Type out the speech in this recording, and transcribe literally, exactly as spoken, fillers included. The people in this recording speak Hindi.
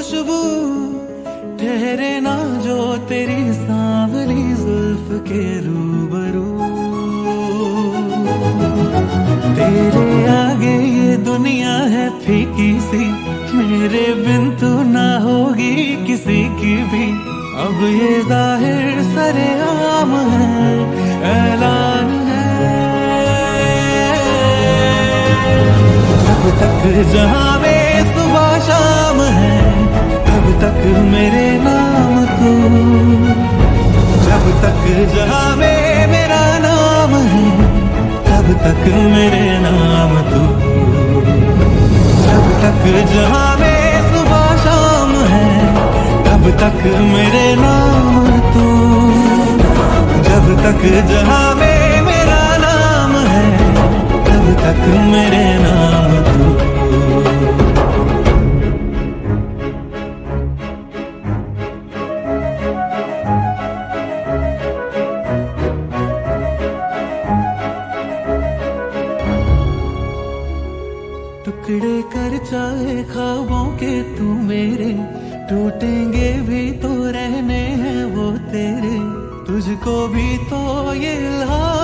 खुशबू ठहरे ना जो तेरी सांवली जुल्फ के रूबरू। तेरे आगे ये दुनिया है फीकी सी, मेरे बिन तू ना होगी किसी की भी। अब ये जाहिर सरेआम है, ऐलान है, जब तक जहां में सुबह शाम है तब तक मेरे नाम तू। जब तक जहां में मेरा नाम है तब तक मेरे नाम तू। जब तक जहां में सुबह शाम है तब तक मेरे नाम तू। जब तक जहां में मेरा नाम है तब तक मेरे नाम तू। टुकड़े कर चाहे ख्वाबों के तू मेरे, टूटेंगे भी तो रहने हैं वो तेरे। तुझको भी तो ये इल्हाम